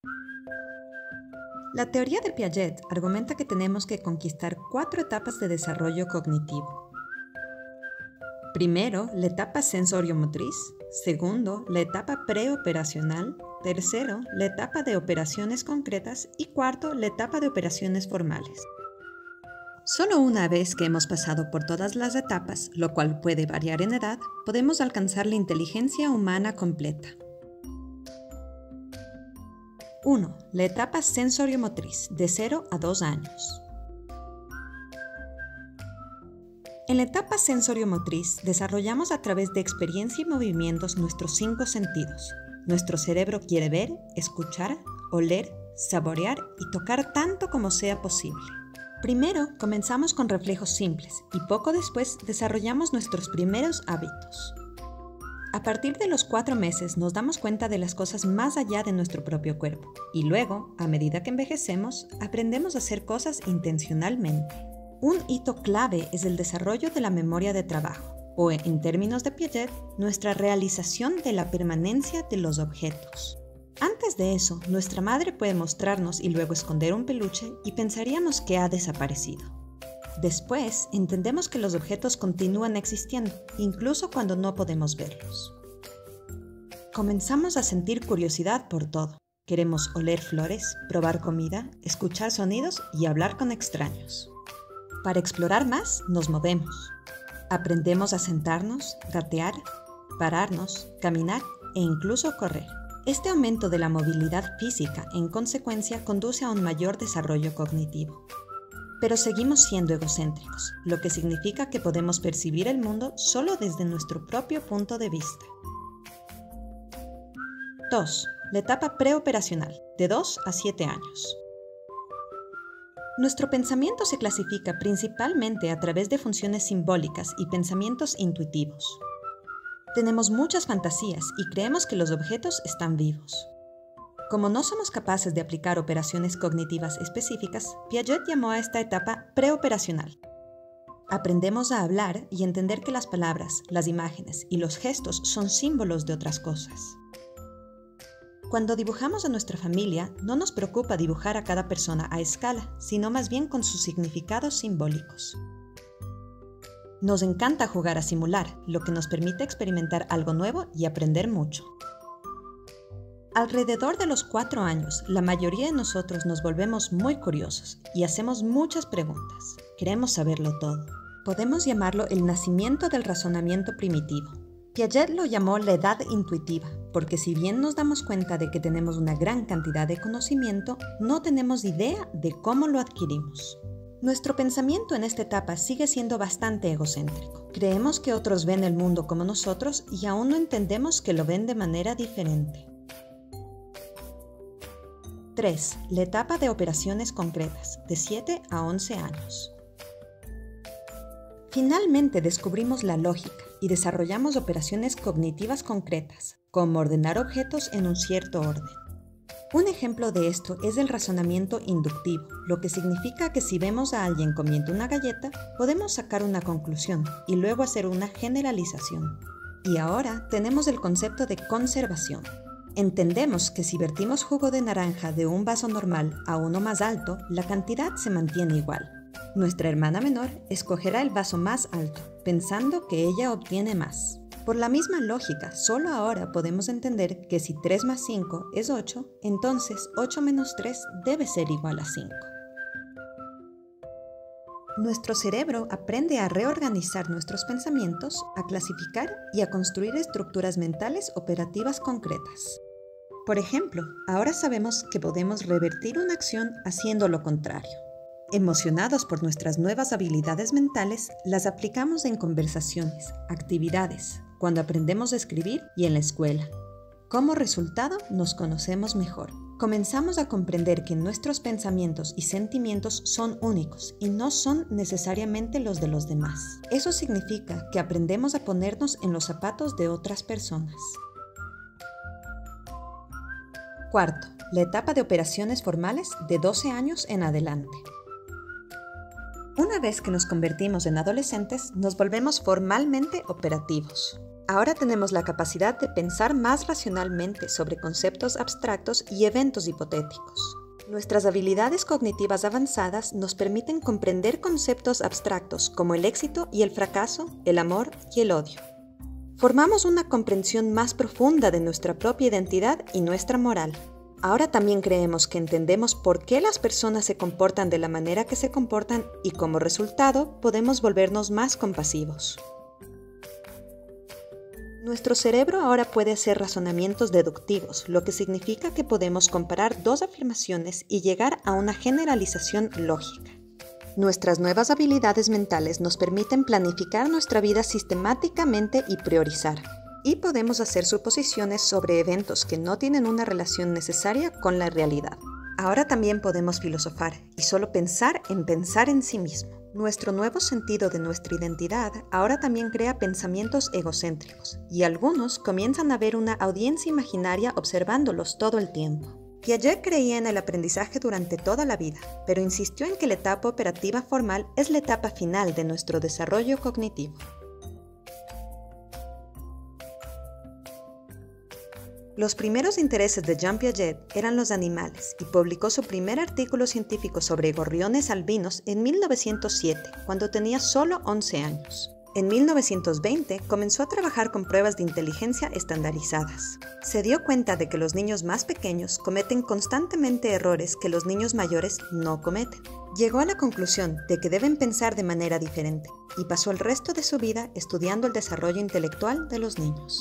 La teoría de Piaget argumenta que tenemos que conquistar 4 etapas de desarrollo cognitivo. Primero, la etapa sensorio-motriz. Segundo, la etapa preoperacional. Tercero, la etapa de operaciones concretas. Y cuarto, la etapa de operaciones formales. Solo una vez que hemos pasado por todas las etapas, lo cual puede variar en edad, podemos alcanzar la inteligencia humana completa. 1. La etapa sensorio-motriz, de 0 a 2 años. En la etapa sensorio-motriz desarrollamos a través de experiencia y movimientos nuestros 5 sentidos. Nuestro cerebro quiere ver, escuchar, oler, saborear y tocar tanto como sea posible. Primero, comenzamos con reflejos simples y poco después desarrollamos nuestros primeros hábitos. A partir de los 4 meses nos damos cuenta de las cosas más allá de nuestro propio cuerpo y luego, a medida que envejecemos, aprendemos a hacer cosas intencionalmente. Un hito clave es el desarrollo de la memoria de trabajo, o en términos de Piaget, nuestra realización de la permanencia de los objetos. Antes de eso, nuestra madre puede mostrarnos y luego esconder un peluche y pensaríamos que ha desaparecido. Después, entendemos que los objetos continúan existiendo, incluso cuando no podemos verlos. Comenzamos a sentir curiosidad por todo. Queremos oler flores, probar comida, escuchar sonidos y hablar con extraños. Para explorar más, nos movemos. Aprendemos a sentarnos, gatear, pararnos, caminar e incluso correr. Este aumento de la movilidad física, en consecuencia, conduce a un mayor desarrollo cognitivo. Pero seguimos siendo egocéntricos, lo que significa que podemos percibir el mundo solo desde nuestro propio punto de vista. 2. La etapa preoperacional, de 2 a 7 años. Nuestro pensamiento se clasifica principalmente a través de funciones simbólicas y pensamientos intuitivos. Tenemos muchas fantasías y creemos que los objetos están vivos. Como no somos capaces de aplicar operaciones cognitivas específicas, Piaget llamó a esta etapa preoperacional. Aprendemos a hablar y entender que las palabras, las imágenes y los gestos son símbolos de otras cosas. Cuando dibujamos a nuestra familia, no nos preocupa dibujar a cada persona a escala, sino más bien con sus significados simbólicos. Nos encanta jugar a simular, lo que nos permite experimentar algo nuevo y aprender mucho. Alrededor de los 4 años, la mayoría de nosotros nos volvemos muy curiosos y hacemos muchas preguntas. Queremos saberlo todo. Podemos llamarlo el nacimiento del razonamiento primitivo. Piaget lo llamó la edad intuitiva, porque si bien nos damos cuenta de que tenemos una gran cantidad de conocimiento, no tenemos idea de cómo lo adquirimos. Nuestro pensamiento en esta etapa sigue siendo bastante egocéntrico. Creemos que otros ven el mundo como nosotros y aún no entendemos que lo ven de manera diferente. 3. La etapa de operaciones concretas, de 7 a 11 años. Finalmente descubrimos la lógica y desarrollamos operaciones cognitivas concretas, como ordenar objetos en un cierto orden. Un ejemplo de esto es el razonamiento inductivo, lo que significa que si vemos a alguien comiendo una galleta, podemos sacar una conclusión y luego hacer una generalización. Y ahora tenemos el concepto de conservación. Entendemos que si vertimos jugo de naranja de un vaso normal a uno más alto, la cantidad se mantiene igual. Nuestra hermana menor escogerá el vaso más alto, pensando que ella obtiene más. Por la misma lógica, solo ahora podemos entender que si 3 más 5 es 8, entonces 8 menos 3 debe ser igual a 5. Nuestro cerebro aprende a reorganizar nuestros pensamientos, a clasificar y a construir estructuras mentales operativas concretas. Por ejemplo, ahora sabemos que podemos revertir una acción haciendo lo contrario. Emocionados por nuestras nuevas habilidades mentales, las aplicamos en conversaciones, actividades, cuando aprendemos a escribir y en la escuela. Como resultado, nos conocemos mejor. Comenzamos a comprender que nuestros pensamientos y sentimientos son únicos y no son necesariamente los de los demás. Eso significa que aprendemos a ponernos en los zapatos de otras personas. Cuarto, la etapa de operaciones formales de 12 años en adelante. Una vez que nos convertimos en adolescentes, nos volvemos formalmente operativos. Ahora tenemos la capacidad de pensar más racionalmente sobre conceptos abstractos y eventos hipotéticos. Nuestras habilidades cognitivas avanzadas nos permiten comprender conceptos abstractos como el éxito y el fracaso, el amor y el odio. Formamos una comprensión más profunda de nuestra propia identidad y nuestra moral. Ahora también creemos que entendemos por qué las personas se comportan de la manera que se comportan y como resultado podemos volvernos más compasivos. Nuestro cerebro ahora puede hacer razonamientos deductivos, lo que significa que podemos comparar dos afirmaciones y llegar a una generalización lógica. Nuestras nuevas habilidades mentales nos permiten planificar nuestra vida sistemáticamente y priorizar. Y podemos hacer suposiciones sobre eventos que no tienen una relación necesaria con la realidad. Ahora también podemos filosofar y solo pensar en sí mismo. Nuestro nuevo sentido de nuestra identidad ahora también crea pensamientos egocéntricos, y algunos comienzan a ver una audiencia imaginaria observándolos todo el tiempo. Piaget creía en el aprendizaje durante toda la vida, pero insistió en que la etapa operativa formal es la etapa final de nuestro desarrollo cognitivo. Los primeros intereses de Jean Piaget eran los animales y publicó su primer artículo científico sobre gorriones albinos en 1907, cuando tenía solo 11 años. En 1920 comenzó a trabajar con pruebas de inteligencia estandarizadas. Se dio cuenta de que los niños más pequeños cometen constantemente errores que los niños mayores no cometen. Llegó a la conclusión de que deben pensar de manera diferente y pasó el resto de su vida estudiando el desarrollo intelectual de los niños.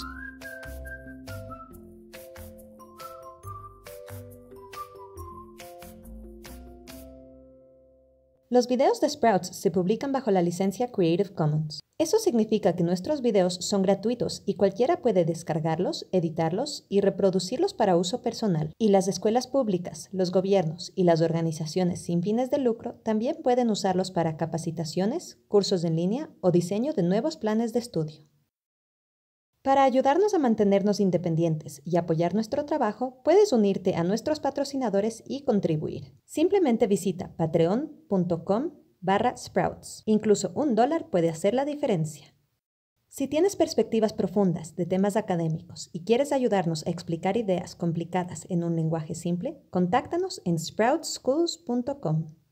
Los videos de Sprouts se publican bajo la licencia Creative Commons. Eso significa que nuestros videos son gratuitos y cualquiera puede descargarlos, editarlos y reproducirlos para uso personal. Y las escuelas públicas, los gobiernos y las organizaciones sin fines de lucro también pueden usarlos para capacitaciones, cursos en línea o diseño de nuevos planes de estudio. Para ayudarnos a mantenernos independientes y apoyar nuestro trabajo, puedes unirte a nuestros patrocinadores y contribuir. Simplemente visita patreon.com/sprouts. Incluso $1 puede hacer la diferencia. Si tienes perspectivas profundas de temas académicos y quieres ayudarnos a explicar ideas complicadas en un lenguaje simple, contáctanos en sproutsschools.com.